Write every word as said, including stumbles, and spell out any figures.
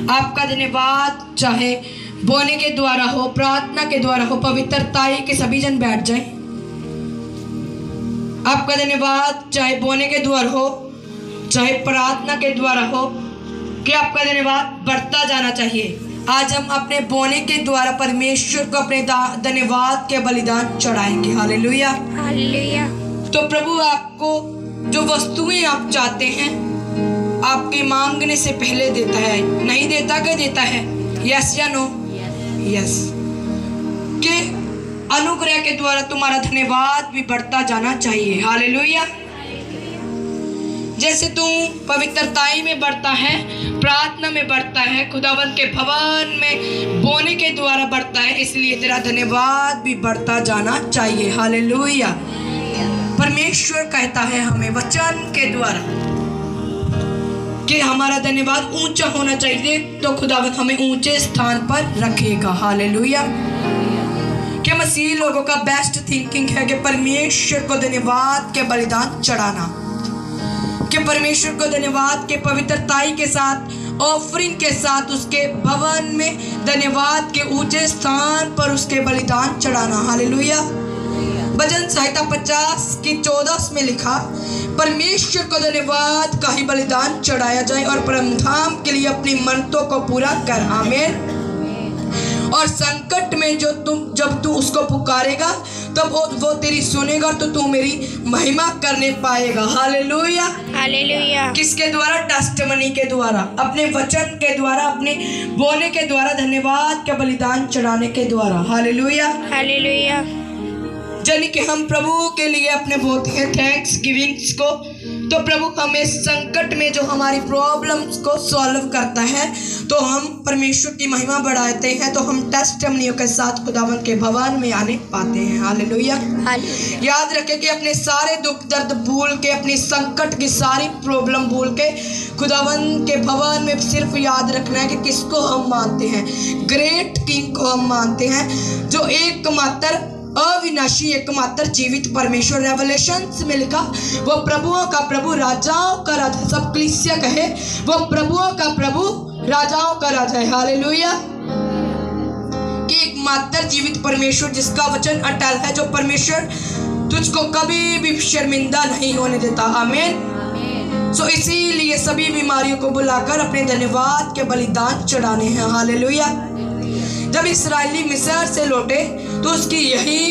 आपका धन्यवाद। चाहे बोने के द्वारा हो, प्रार्थना के द्वारा हो, पवित्रताई के सभी जन बैठ जाए। आपका धन्यवाद। चाहे बोने के द्वारा हो, चाहे प्रार्थना के द्वारा हो, कि आपका धन्यवाद बढ़ता जाना चाहिए। आज हम अपने बोने के द्वारा परमेश्वर को अपने धन्यवाद के बलिदान चढ़ाएंगे। Hallelujah, hallelujah. तो प्रभु आपको जो वस्तुएं आप चाहते हैं आपके मांगने से पहले देता है। नहीं देता क्या देता है? यस या नो? यस। के अनुग्रह के द्वारा तुम्हारा धन्यवाद भी बढ़ता जाना चाहिए। हालेलुया। जैसे तू पवित्रताई में बढ़ता है, प्रार्थना में बढ़ता है, खुदावंत के भवन में बोने के द्वारा बढ़ता है, इसलिए तेरा धन्यवाद भी बढ़ता जाना चाहिए। हालेलुया। परमेश्वर कहता है हमें वचन के द्वारा कि हमारा धन्यवाद ऊंचा होना चाहिए, तो खुदावंत हमें ऊंचे स्थान पर रखेगा। हालेलुया। कि मसीह लोगों का बेस्ट थिंकिंग है कि परमेश्वर को धन्यवाद के बलिदान चढ़ाना, कि परमेश्वर को धन्यवाद के पवित्रताई के साथ, ऑफरिंग के साथ उसके भवन में धन्यवाद के ऊंचे स्थान पर उसके बलिदान चढ़ाना। हालेलुया। भजन संहिता पचास की चौदह में लिखा, परमेश्वर को धन्यवाद का ही बलिदान चढ़ाया जाए और परम धाम के लिए अपनी मन्नतों को पूरा कर। आमीन। और संकट में जो तुम जब तू उसको पुकारेगा तब वो, वो तेरी सुनेगा, तो तू मेरी महिमा करने पाएगा। Hallelujah, hallelujah. किसके द्वारा? टेस्टिमनी के द्वारा, अपने वचन के द्वारा, अपने बोलने के द्वारा, धन्यवाद के बलिदान चढ़ाने के द्वारा। Hallelujah, hallelujah. यानी कि हम प्रभु के लिए अपने बोलते हैं थैंक्स गिविंग्स को, तो प्रभु हमें संकट में जो हमारी प्रॉब्लम्स को सॉल्व करता है, तो हम परमेश्वर की महिमा बढ़ाते हैं, तो हम टेस्टिमनियों के साथ खुदावंत के भवन में आने पाते हैं। हालेलुया। याद रखें कि अपने सारे दुख दर्द भूल के, अपनी संकट की सारी प्रॉब्लम भूल के खुदावंत के भवन में सिर्फ याद रखना है कि किसको हम मानते हैं? ग्रेट किंग को हम मानते हैं, जो एकमात्र अविनाशी एकमात्र जीवित परमेश्वर। रेवलेशंस में लिखा, वो प्रभुओं का प्रभु, राजाओं का राजा। सब कलीसिया कहे, वो प्रभुओं का प्रभु, राजाओं का राजा है। हालेलुया। कि एकमात्र जीवित परमेश्वर जिसका वचन अटल है, जो परमेश्वर तुझको कभी भी शर्मिंदा नहीं होने देता। आमीन। सो इसीलिए सभी बीमारियों को बुलाकर अपने धन्यवाद के बलिदान चढ़ाने हैं। हालेलुया। जब इस्राएली मिस्र से लौटे तो उसकी यही